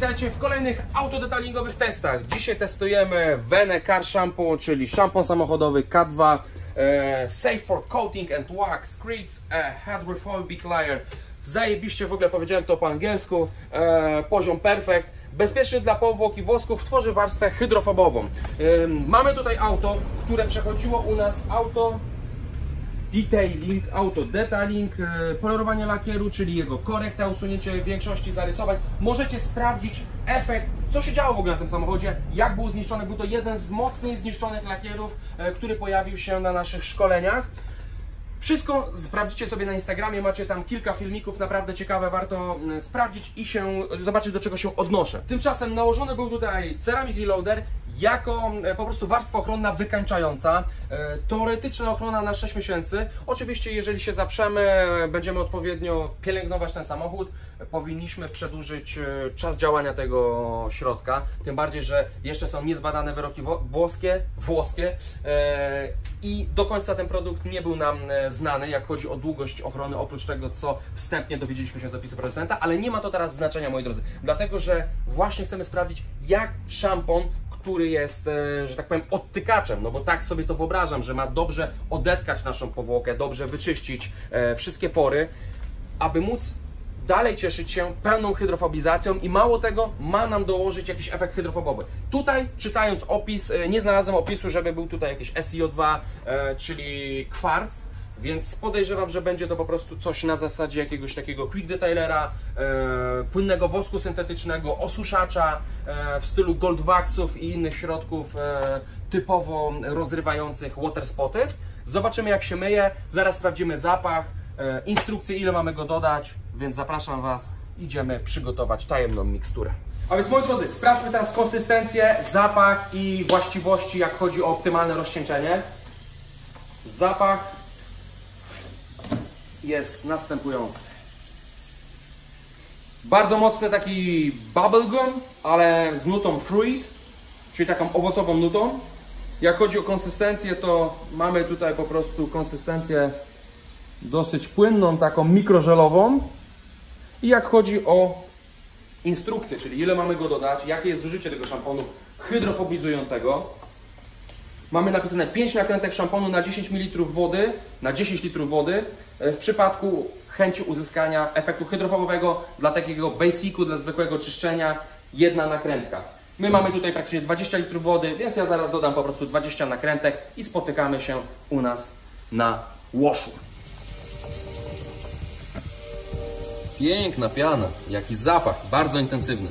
witajcie w kolejnych autodetalingowych testach. Dzisiaj testujemy Vene Car Shampoo, czyli szampon samochodowy K2 Safe for Coating and Wax Creates Hydrophobic Layer. Zajebiście, w ogóle powiedziałem to po angielsku, poziom perfekt. Bezpieczny dla powłok i włosków, tworzy warstwę hydrofobową. Mamy tutaj auto, które przechodziło u nas auto detailing, polerowanie lakieru, czyli jego korekta, usunięcie większości zarysowań. Możecie sprawdzić efekt, co się działo w ogóle na tym samochodzie, jak był zniszczony. Był to jeden z mocniej zniszczonych lakierów, który pojawił się na naszych szkoleniach. Wszystko sprawdzicie sobie na Instagramie, macie tam kilka filmików, naprawdę ciekawe, warto sprawdzić i zobaczyć, do czego się odnoszę. Tymczasem nałożony był tutaj Ceramic Reloader jako po prostu warstwa ochronna wykańczająca, teoretyczna ochrona na 6 miesięcy. Oczywiście jeżeli się zaprzemy, będziemy odpowiednio pielęgnować ten samochód, powinniśmy przedłużyć czas działania tego środka, tym bardziej, że jeszcze są niezbadane wyroki włoskie i do końca ten produkt nie był nam znany, jak chodzi o długość ochrony, oprócz tego, co wstępnie dowiedzieliśmy się z opisu producenta, ale nie ma to teraz znaczenia, moi drodzy, dlatego, że właśnie chcemy sprawdzić, jak szampon, który jest, że tak powiem, odtykaczem, no bo tak sobie to wyobrażam, że ma dobrze odetkać naszą powłokę, dobrze wyczyścić wszystkie pory, aby móc dalej cieszyć się pełną hydrofobizacją i mało tego, ma nam dołożyć jakiś efekt hydrofobowy. Tutaj, czytając opis, nie znalazłem opisu, żeby był tutaj jakiś SiO2, czyli kwarc, więc podejrzewam, że będzie to po prostu coś na zasadzie jakiegoś takiego quick detailera, płynnego wosku syntetycznego, osuszacza w stylu gold waxów i innych środków typowo rozrywających water spoty. Zobaczymy, jak się myje, zaraz sprawdzimy zapach, instrukcje, ile mamy go dodać, więc zapraszam Was, idziemy przygotować tajemną miksturę. A więc, moi drodzy, sprawdźmy teraz konsystencję, zapach i właściwości, jak chodzi o optymalne rozcieńczenie. Zapach jest następujący. Bardzo mocny taki bubblegum, ale z nutą fruit, czyli taką owocową nutą. Jak chodzi o konsystencję, to mamy tutaj po prostu konsystencję dosyć płynną, taką mikrożelową. I jak chodzi o instrukcję, czyli ile mamy go dodać, jakie jest zużycie tego szamponu hydrofobizującego, mamy napisane 5 nakrętek szamponu na 10 ml wody, na 10 litrów wody. W przypadku chęci uzyskania efektu hydrofobowego dla takiego basicu, dla zwykłego czyszczenia, 1 nakrętka. My mamy tutaj praktycznie 20 litrów wody, więc ja zaraz dodam po prostu 20 nakrętek i spotykamy się u nas na washu. Piękna piana, jaki zapach, bardzo intensywny.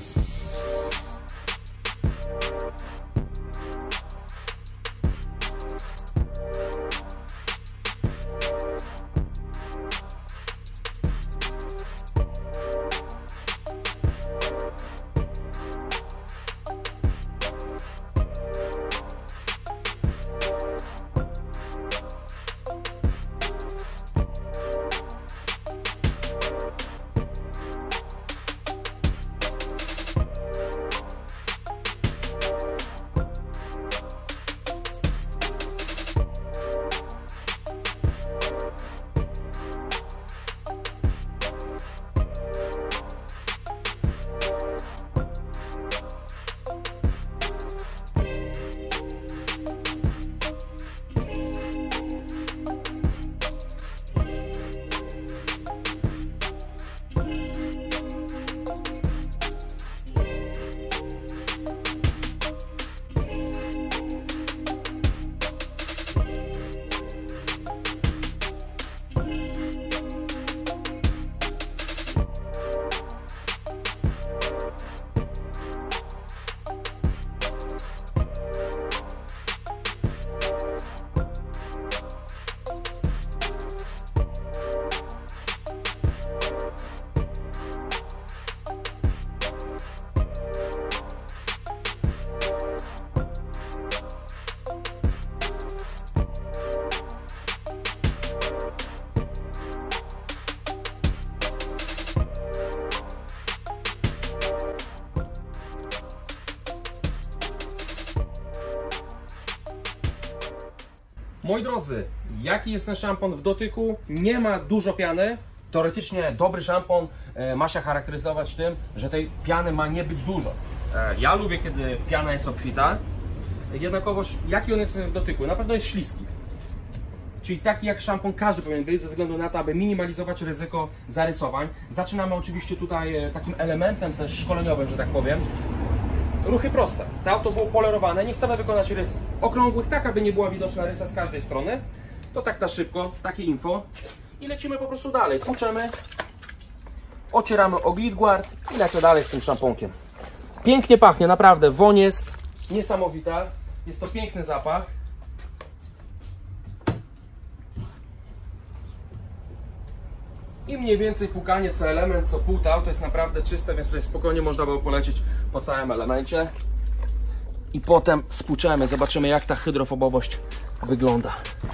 Moi drodzy, jaki jest ten szampon w dotyku? Nie ma dużo piany, Teoretycznie dobry szampon ma się charakteryzować tym, że tej piany ma nie być dużo. Ja lubię, kiedy piana jest obfita, jednakowoż jaki on jest w dotyku? Na pewno jest śliski. Czyli taki jak szampon każdy powinien być, ze względu na to, aby minimalizować ryzyko zarysowań. Zaczynamy oczywiście tutaj takim elementem też szkoleniowym, że tak powiem. Ruchy proste. To auto było polerowane, nie chcemy wykonać rys okrągłych, tak aby nie była widoczna rysa z każdej strony. To tak na szybko, takie info. I lecimy po prostu dalej. Tłuczemy, ocieramy o Glidguard i lecę dalej z tym szamponkiem. Pięknie pachnie, naprawdę. Woń jest niesamowita. Jest to piękny zapach. I mniej więcej pukanie co element, co pół, to auto jest naprawdę czyste, więc tutaj spokojnie można było polecieć po całym elemencie. I potem spłuczemy, zobaczymy jak ta hydrofobowość wygląda.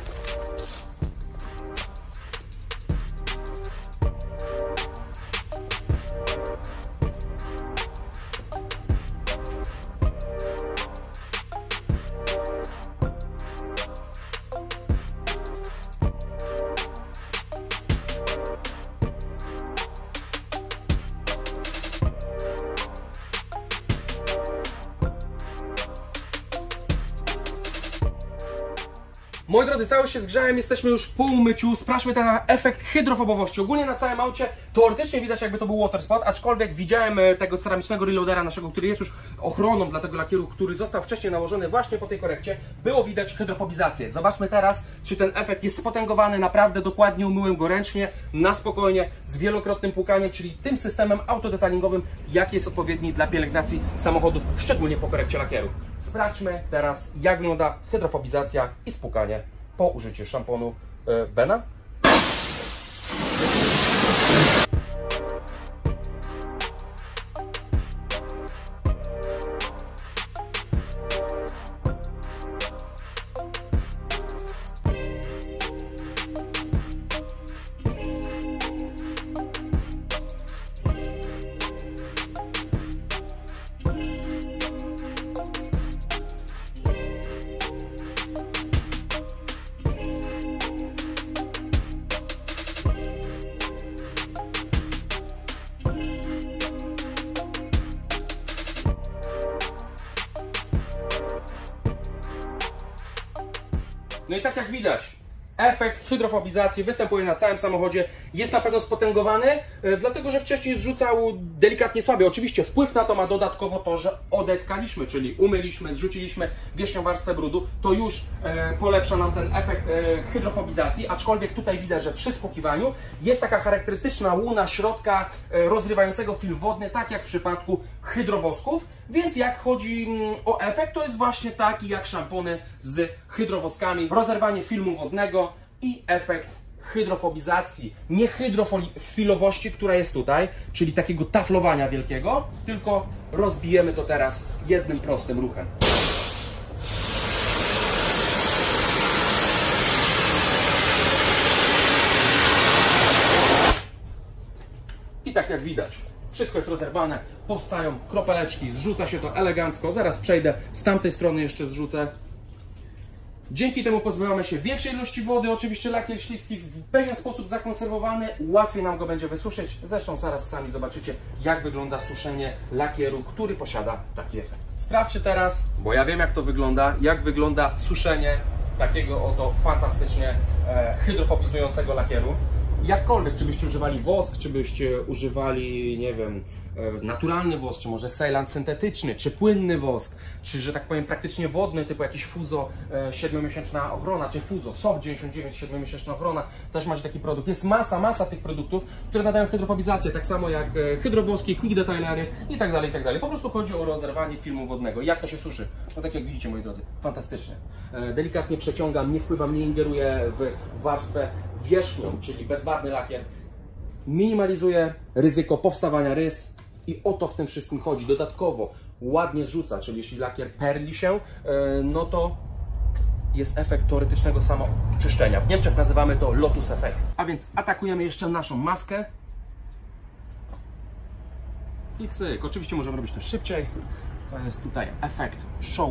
Moi drodzy, cały się zgrzałem, jesteśmy już po umyciu. Sprawdźmy ten efekt hydrofobowości. Ogólnie na całym aucie teoretycznie widać jakby to był water spot, aczkolwiek widziałem tego ceramicznego reloadera naszego, który jest już ochroną dla tego lakieru, który został wcześniej nałożony właśnie po tej korekcie. Było widać hydrofobizację. Zobaczmy teraz, czy ten efekt jest spotęgowany. Naprawdę dokładnie umyłem go ręcznie, na spokojnie, z wielokrotnym płukaniem, czyli tym systemem autodetailingowym, jaki jest odpowiedni dla pielęgnacji samochodów, szczególnie po korekcie lakieru. Sprawdźmy teraz, jak wygląda hydrofobizacja i spłukanie po użyciu szamponu Bena. No i tak jak widać, efekt hydrofobizacji występuje na całym samochodzie, jest na pewno spotęgowany, dlatego że wcześniej zrzucał delikatnie słabiej. Oczywiście wpływ na to ma dodatkowo to, że odetkaliśmy, czyli umyliśmy, zrzuciliśmy wierzchnią warstwę brudu, to już polepsza nam ten efekt hydrofobizacji, aczkolwiek tutaj widać, że przy spłukiwaniu jest taka charakterystyczna łuna środka rozrywającego film wodny, tak jak w przypadku hydrowosków, więc jak chodzi o efekt, to jest właśnie taki jak szampony z hydrowoskami, rozerwanie filmu wodnego i efekt hydrofobizacji, nie hydrofilowości, która jest tutaj, czyli takiego taflowania wielkiego, tylko rozbijemy to teraz jednym prostym ruchem. I tak jak widać, wszystko jest rozerwane, powstają kropeleczki, zrzuca się to elegancko, zaraz przejdę, z tamtej strony jeszcze zrzucę. Dzięki temu pozbywamy się większej ilości wody, oczywiście lakier śliski w pewien sposób zakonserwowany, łatwiej nam go będzie wysuszyć. Zresztą zaraz sami zobaczycie, jak wygląda suszenie lakieru, który posiada taki efekt. Sprawdźcie teraz, bo ja wiem jak to wygląda, jak wygląda suszenie takiego oto fantastycznie hydrofobizującego lakieru. Jakkolwiek, czy byście używali wosk, czy byście używali, nie wiem, naturalny wosk, czy może sejlant syntetyczny, czy płynny wosk, czy, że tak powiem, praktycznie wodny, typu jakiś Fuzo 7-miesięczna ochrona, czy Fuzo Soft 99 7-miesięczna ochrona, też macie taki produkt. Jest masa tych produktów, które nadają hydrofobizację, tak samo jak hydrowoski, quick detailery i tak dalej, i tak dalej. Po prostu chodzi o rozerwanie filmu wodnego. Jak to się suszy? No tak jak widzicie, moi drodzy, fantastycznie. Delikatnie przeciągam, nie wpływam, nie ingeruję w warstwę wierzchnią, czyli bezbarwny lakier. Minimalizuje ryzyko powstawania rys i o to w tym wszystkim chodzi. Dodatkowo ładnie zrzuca, czyli jeśli lakier perli się, no to jest efekt teoretycznego samoczyszczenia. W Niemczech nazywamy to Lotus Effect. A więc atakujemy jeszcze naszą maskę. I cyk. Oczywiście możemy robić to szybciej. To jest tutaj efekt show.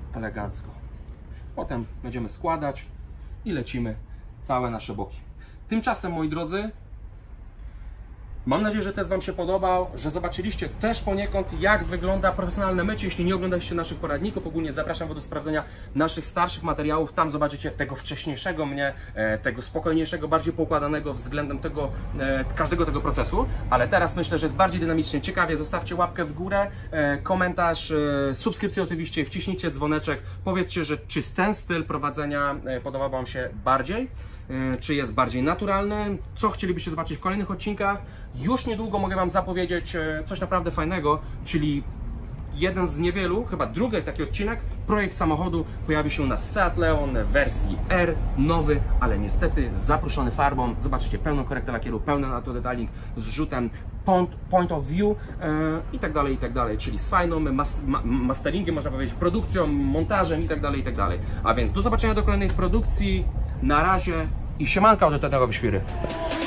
Elegancko. Potem będziemy składać i lecimy całe nasze boki. Tymczasem, moi drodzy, mam nadzieję, że test Wam się podobał, że zobaczyliście też poniekąd, jak wygląda profesjonalne mycie. Jeśli nie oglądaliście naszych poradników, ogólnie zapraszam Was do sprawdzenia naszych starszych materiałów. Tam zobaczycie tego wcześniejszego mnie, tego spokojniejszego, bardziej poukładanego względem tego, każdego tego procesu. Ale teraz myślę, że jest bardziej dynamicznie, ciekawie. Zostawcie łapkę w górę, komentarz, subskrypcję oczywiście, wciśnijcie dzwoneczek. Powiedzcie, że czy ten styl prowadzenia podoba Wam się bardziej, czy jest bardziej naturalny, co chcielibyście zobaczyć w kolejnych odcinkach. Już niedługo mogę Wam zapowiedzieć coś naprawdę fajnego, czyli jeden z niewielu, chyba drugi taki odcinek, projekt samochodu pojawi się na Seat Leon w wersji R, nowy, ale niestety zaproszony farbą. Zobaczycie pełną korektę lakieru, pełny auto detailing z rzutem point of view i tak dalej, czyli z fajną masteringiem, można powiedzieć, produkcją, montażem i tak dalej. A więc do zobaczenia do kolejnych produkcji, na razie i siemanka od tego Świry.